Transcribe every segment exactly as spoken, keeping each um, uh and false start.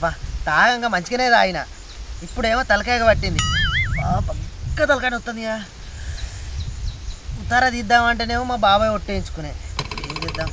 అబ్బా తాగంగా మంచిగానే తాగిన ఇప్పుడేమో తలకాయగా పట్టింది పక్క తలకాయ వస్తుంది ఉత్తర తీద్దామంటేనేమో మా బాబాయ్ ఒట్టేయించుకునే ఏం చేద్దాం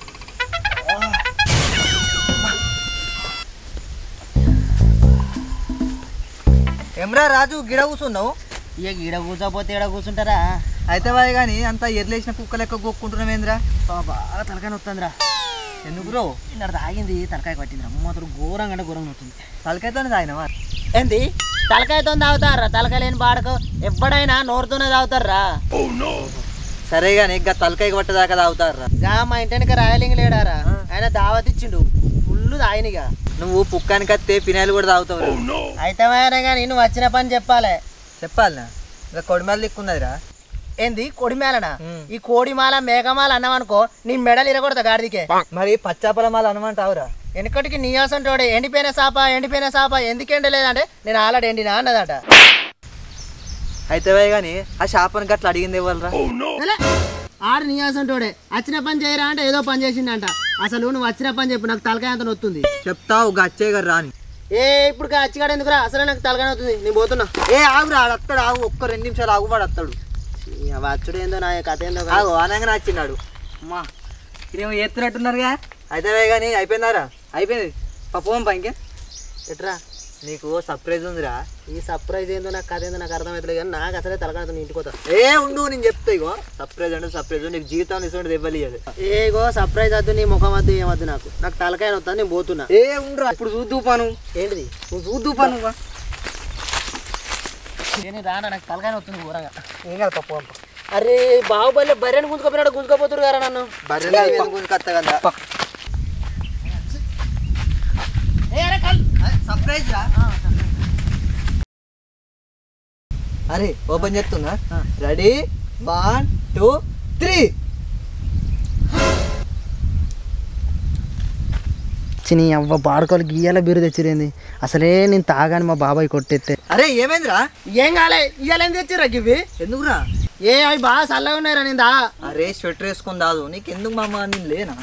ఎమ్రా రాజు గిడ కూర్చున్నావు ఇక గిడ కూర్చోపోతే ఈడ కూర్చుంటారా అయితే వాయి కానీ అంత ఎర్లేసిన కుక్క లెక్క గోక్కుంటున్నావేంద్రా బాగా తలకాయ వస్తుందిరా ఎందుకు రో ఇక్కడ తాగింది తలకాయ పట్టిందిరా మాత్రం ఘోరంగా అంటే ఘోరంగా అవుతుంది తలకాయతోనే తాగినవా ఏంది తలకాయతో తాగుతారా తలకాయ లేని బాడకు ఎప్పుడైనా నోరుతోనే తాగుతారా సరే కానీ ఇంకా తలకాయ పట్టదాకా తాగుతారా గా మా ఇంటికి రాయలింగ్ లేడారా ఆయన దావత్ ఇచ్చిండు ఫుల్ తాగినిగా నువ్వు పుక్కానికి వస్తే పినాయిలు కూడా తాగుతావు అయితే కానీ నువ్వు వచ్చిన పని చెప్పాలి చెప్పాలనా ఇంకా కొడిమేల దిక్కున్నదిరా ఏంది కొడిమేలనా ఈ కోడిమాల మేఘమాల అన్నామనుకో నీ మెడలు ఇరగొడతా గాడిదికే మరి పచ్చాపల మాల అనమంటావురా వెనకటికి నీయాసంటోడే ఎండిపోయిన సాప ఎండిపోయిన సాప ఎందుకు ఎండలేదంటే నేను ఆల్రెడీ ఎండినా అన్నదట అయితే కానీ ఆ షాపని గట్ల అడిగింది ఇవ్వాలరా ఆడు నీయాసంటోడే వచ్చిన పని చేయరా అంటే ఏదో పని చేసిందంట అసలు నువ్వు వచ్చిన పని చెప్పు నాకు తలకాయ అంత నొత్తుంది చెప్తావు గచ్చే గారు రాని ఏ ఇప్పుడు అచ్చిగాడు ఎందుకురా అసలు నాకు తలకాయ నొత్తుంది నేను పోతున్నా ఏ ఆగురా ఆడు వస్తాడు ఆగు ఒక్క రెండు నిమిషాలు ఆగు వాడు వస్తాడు వచ్చుడు ఏందో నా కథ ఏందో ఆగు అనగానే వచ్చిన్నాడు అమ్మా ఇదేమో ఎత్తునట్టున్నారుగా అయితే కానీ అయిపోయిందారా అయిపోయింది పప్పు పా ఇంకే ఎట్రా నీకు సర్ప్రైజ్ ఉందిరా ఈ సర్ప్రైజ్ ఏందో నాకు కథ ఏందో నాకు అర్థమవుతుంది కానీ నాకు అసలే తలకాయ ఇంటికి పోతా ఏ ఉండు నేను చెప్తా ఇగో సర్ప్రైజ్ అంటే సర్ప్రైజ్ నీకు జీవితాన్ని ఇటువంటి ఇవ్వాలి ఏగో సర్ప్రైజ్ వద్దు నీ ముఖం వద్దు ఏమద్దు నాకు నాకు తలకాయ వద్దా నేను పోతున్నా ఏ ఉండరా ఇప్పుడు చూద్దు పాను ఏంటిది నువ్వు చూద్దు పాను రానా నాకు తలకాయ వస్తుంది ఘోరంగా ఏం కదా పప్పు పంప అరే బాహుబలి బర్రెని గుంజుకోపోయినాడు గుంజుకోపోతురు కదా నన్ను బర్రె గుంజుకొస్తా కదా సర్ప్రైజ్ రా అరే ఓపెన్ చేస్తున్నా రెడీ వన్ టూ త్రీ చిని అవ్వ బాడుకోలు గీయాల బీరు తెచ్చిరేంది అసలే నేను తాగాని మా బాబాయ్ కొట్టెత్తే అరే ఏమైందిరా ఏం కాలే ఇవాళ ఏం తెచ్చిరా గివి ఎందుకురా ఏ అవి బాగా చల్లగా ఉన్నాయిరా నేను దా అరే స్వెటర్ వేసుకొని దాదు నీకు ఎందుకు మామ నేను లేనా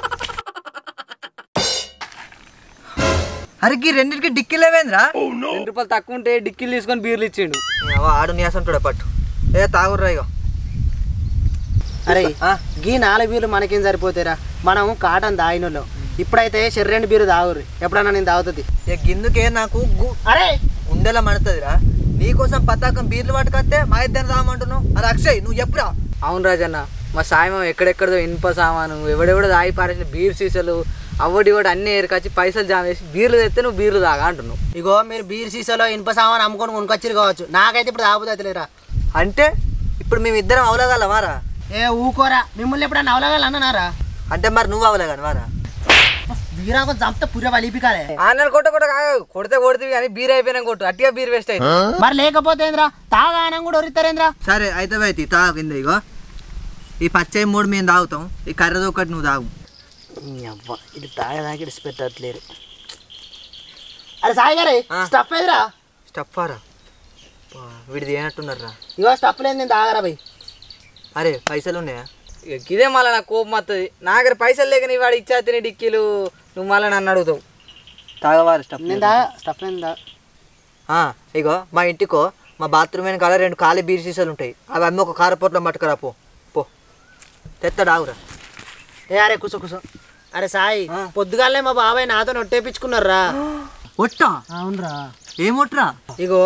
అరే ఈ రెండింటికి డిక్కీలు ఏమైందిరా రెండు రూపాయలు తక్కువ ఉంటే డిక్కీలు తీసుకొని బీర్లు ఇచ్చిండు ఆడు నీసంటాడు పట్టు ఏ తాగుర్రా ఇగో అరే గీ నాలుగు బీర్లు మనకేం సరిపోతారా మనం కాటన్ తాగినోళ్ళు ఇప్పుడైతే షెర్రెండు బీరు తాగురు ఎప్పుడన్నా నేను తాగుతుంది ఇక గిందుకే నాకు అరే ఉండేలా మడుతుందిరా నీకోసం పతాకం బీర్లు పట్టుకొస్తే మా ఇద్దరు తాగమంటున్నావు అది అక్షయ్ నువ్వు చెప్పురా అవును రాజన్న మా సాయం ఎక్కడెక్కడో ఇనుప సామాను ఎవడెవడో తాగి పారేసిన బీర్ సీసాలు అవడి కూడా అన్ని ఏరుకొచ్చి పైసలు జామ వేసి బీర్లు తెస్తే నువ్వు బీర్లు తాగా అంటున్నావు ఇగో మీరు బీర్ సీసాలో ఇనుప సామాన్ అమ్ముకొని కొనుకొచ్చిరు కావచ్చు నాకైతే ఇప్పుడు తాగుతుందిలేరా అంటే ఇప్పుడు మేము ఇద్దరం అవలగలమారా ఏ ఊకోరా మిమ్మల్ని ఎప్పుడన్నా అవలగాలి అన్నారా అంటే మరి నువ్వు అవలగలమారా బీరాకు చంపితే పుర్ర వలిపికాలే ఆన్నర్ కొట్ట కొట్ట కొడితే కొడుతుంది కానీ బీర్ అయిపోయినా కొట్టు అట్టిగా బీర్ వేస్ట్ అయింది మరి లేకపోతే ఏంద్రా తాగానం కూడా ఒరిస్తారేంద్రా సరే అయితే అయితే తాగింది ఇగో ఈ పచ్చయి మూడు మేము తాగుతాం ఈ కర్రది ఒకటి నువ్వు తాగు అవ్వ ఇది తాగడానికి ఇడిచిపెట్టట్లేరు అరే సాయి గారే స్టఫ్ ఏదిరా స్టఫారా వీడిది ఏనట్టున్నారా ఇగో స్టఫ్ లేదు నేను తాగరా భయ్ అరే పైసలు ఉన్నాయా ఇదే మళ్ళీ నాకు కోపం వస్తుంది నా దగ్గర పైసలు లేక నీ వాడు ఇచ్చేస్తే డిక్కీలు నువ్వు మళ్ళీ నన్ను అడుగుతావు తాగవారు స్టఫ్ నేను తాగా స్టఫ్ లేదు తాగా ఇగో మా ఇంటికో మా బాత్రూమ్ వెనకాల రెండు ఖాళీ బీర్ సీసాలు ఉంటాయి అవి అమ్మ ఒక కారపోట్లో మట్టుకురా పో పో తెత్తాడు ఆగురా ఏ అరే కూసో కూసో అరే సాయి పొద్దుగాలనే మా బాబాయ్ నాతో నొట్టేపించుకున్నారా ఒట్టా అవునరా ఏమొట్రా ఇగో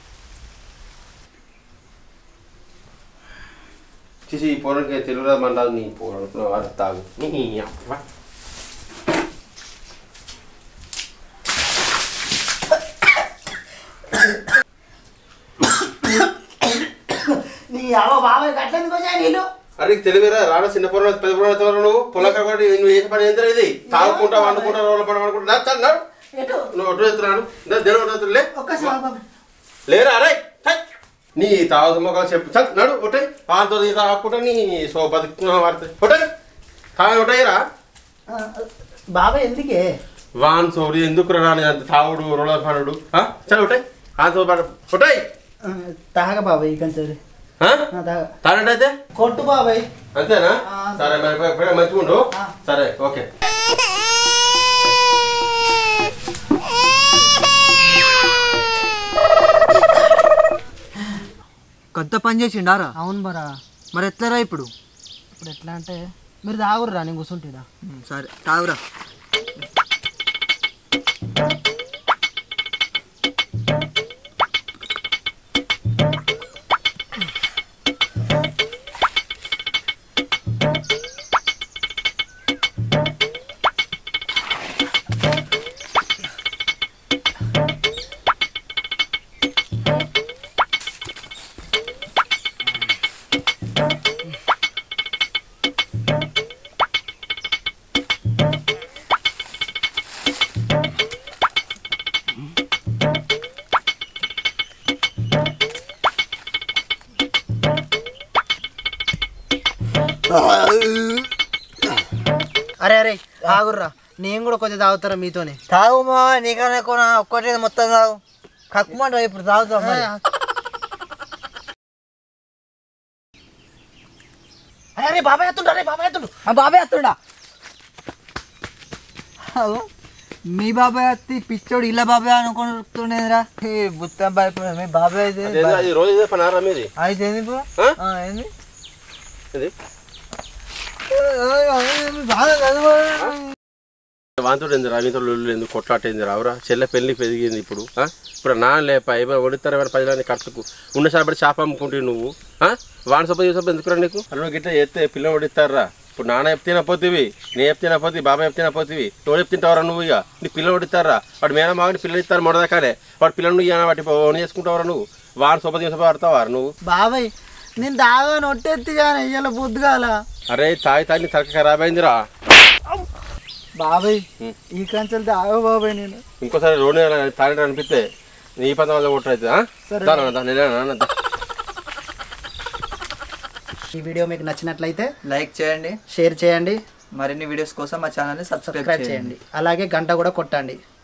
చేసి ఈ పోరకి తెలుగు మండాలి నీ పోర వాడు తాగు నీ అవ్వ నీ అవ్వ బాబాయ్ గట్లెందుకు వచ్చాయి నీళ్ళు అరే తెలుగురా రాడ చిన్న పొర పెద్ద పొర నువ్వు పొలక నువ్వు చేసే పని ఏంటో ఇది తాగుకుంటా వండుకుంటా రోడ్ల పని వండుకుంటా నడు నువ్వు ఒట్టు ఎత్తున్నాడు దేవుడు లే లేరా అరే నీ తాగు మొక్కలు చెప్పు నడు ఒకటే పాలతో తాగుకుంటా నీ సో బతుకుతున్నా వాడుతుంది ఒకటే తాగు ఒకటేరా బాబాయ్ ఎందుకే వాన్ సోడి ఎందుకు రాని అంత తాగుడు రోడ్ల పనుడు చల్ ఒకటే ఆ సో ఒకటే తాగ బాబాయ్ ఇక తానంటే కొట్టు బాబాయ్ అంతేనా సరే మరి మంచిగా ఉండు సరే ఓకే కొంత పని చేసిండారా? అవును బరా. మరి ఎట్లారా ఇప్పుడు? ఇప్పుడు ఎట్లా అంటే మీరు తాగుర్రా, నేను కూర్చుంటా. సరే తాగురా. అరే అరే ఆగుర్రా, నేను కూడా కొంచెం తాగుతారా మీతోనే. తాగు మా, నీకన్నా ఎక్కువ ఒక్కటే మొత్తం తాగు. కక్కుమంటా ఇప్పుడు తాగుతాం. మరి అరే అరే బాబాయ్ ఎత్తుండు, అరే బాబాయ్ ఎత్తుండు. బాబాయ్ అత్తుండా? అగో, మీ బాబాయ్ అత్తి పిచ్చోడు ఇలా బాబాయ్ అనుకుంటుండేదిరా. బుత్తం బాయ్ మీ బాబాయ్ అయితే అదేదో అది రోజు ఇదే పని ఆరా మీది? అయితే ఏంది ఇప్పుడు? ఆ? ఆ, ఏంది ఇది బాగా చదువు. వాంతుడు ఎందుకు మీతో లొల్లు ఎందుకు కొట్లాటేంది రావురా? చెల్లె పెళ్లి పెరిగింది ఇప్పుడు. ఆ? ఇప్పుడు నా లేప ఏమైనా వడితారు ఏమైనా పదిలాన్ని ఖర్చుకు ఉన్న సార్బడి చేప అమ్ముకుంటే నువ్వు వాన సొప్ప చూసప్ప ఎందుకురా నీకు? అలా గిట్ట చేస్తే పిల్లలు వడిస్తారా? ఇప్పుడు నాన్న చెప్తేనా పోతివి, నేను చెప్తేనా పోతివి, బాబాయ్ చెప్తేనా పోతివి, ఎవరు చెప్తుంటావరా నువ్వు? ఇక నీ పిల్లలు వడిస్తారా? వాడు మేన మామని పిల్లలు ఇస్తారు మొదదాకాలే, వాడు పిల్లలు నువ్వు వాటి ఓన్ చేసుకుంటావరా నువ్వు? వాన సొప్ప చూసప్ప ఆడతావా నువ్వు? బాబాయ్ నేను తాగా నొట్టెత్తి కానీ ఇయ్యాల బుద్ధిగాల. అరే తాగి తాగి తలక ఖరాబ్ అయిందిరా బాబాయ్. ఈ కంచెలు తాగా బాబాయ్. నేను ఇంకోసారి రోడ్డు తాగి అనిపిస్తే నీ పద వల్ల కొట్టయితే. ఈ వీడియో మీకు నచ్చినట్లయితే లైక్ చేయండి, షేర్ చేయండి, మరిన్ని వీడియోస్ కోసం మా ఛానల్ని సబ్స్క్రైబ్ సబ్స్క్రైబ్ చేయండి, అలాగే గంట కూడా కొట్టండి.